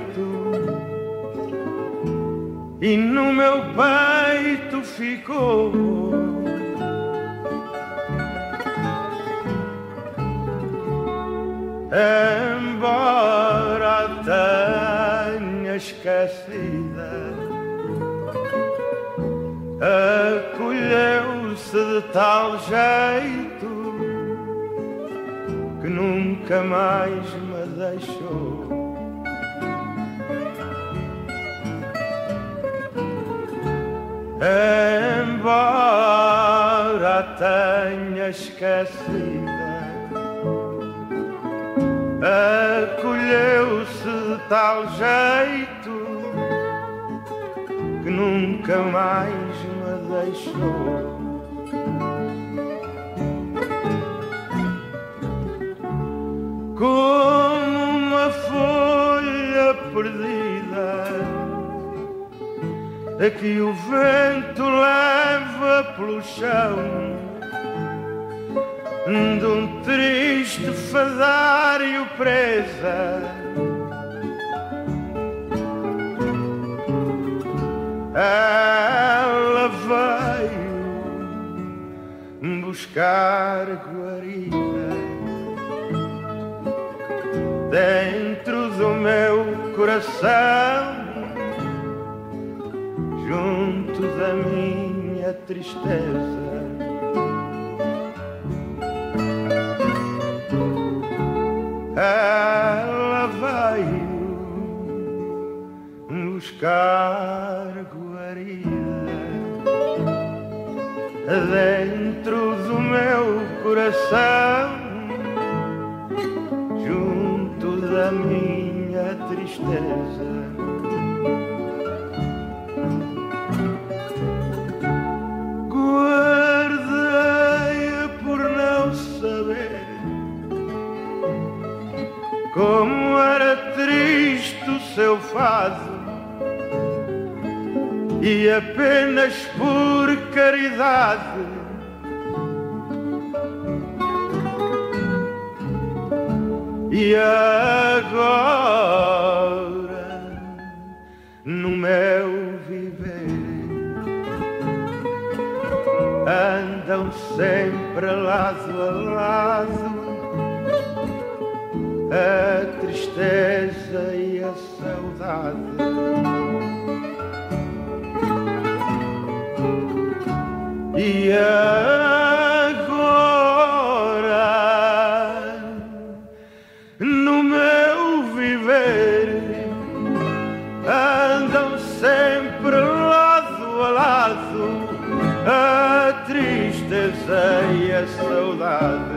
e no meu peito ficou. Embora a tenha esquecida, acolheu-se de tal jeito que nunca mais me deixou. Embora a tenha esquecida, acolheu-se de tal jeito que nunca mais me deixou. Como uma folha perdida que o vento leva pelo chão de um triste fadário presa, ela veio buscar guarida dentro do meu coração, junto da minha tristeza. Ela veio buscar guarida dentro do meu coração, junto da minha tristeza. Guardei-a por não saber como era triste o seu fado, e apenas por caridade e agora no meu viver andam sempre lado a lado a tristeza e a saudade. E agora no meu viver andam sempre lado a lado a tristeza e a saudade.